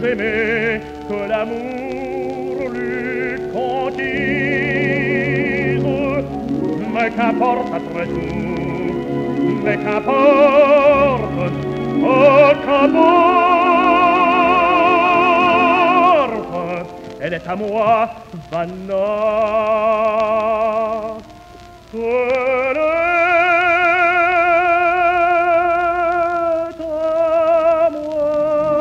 aimé, que l'amour l'eût conquise. Mais qu'importe après tout, mais qu'importe, oh qu'importe, elle est à moi, Vanna. Elle est à moi,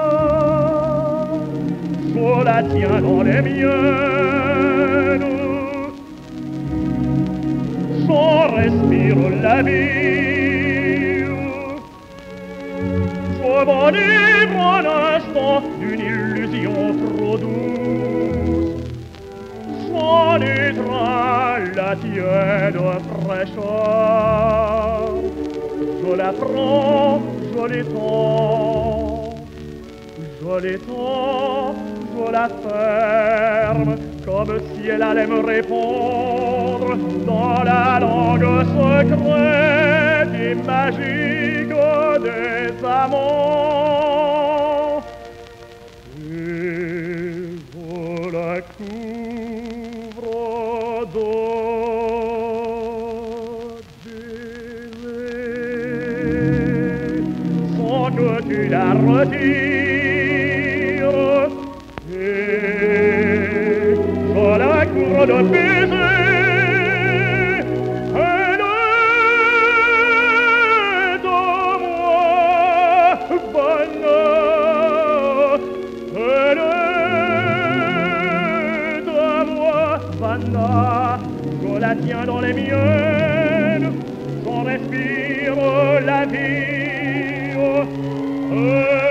je la tiens dans les miennes, j'en respire la vie, je m'enivre un instant d'une illusion trop douce, j'en étreins la tiède fraîcheur, je la prends, je l'étends, je l'étends, je la ferme, comme si elle allait me répondre dans la langue secrète et magique des amants. Et je la couvre d'eau baisers, sans que tu la retires, et je la couvre de baisers. Elle est à moi, Vanna. Elle est à moi, Vanna. Je la tiens dans les miennes, j'en respire la vie.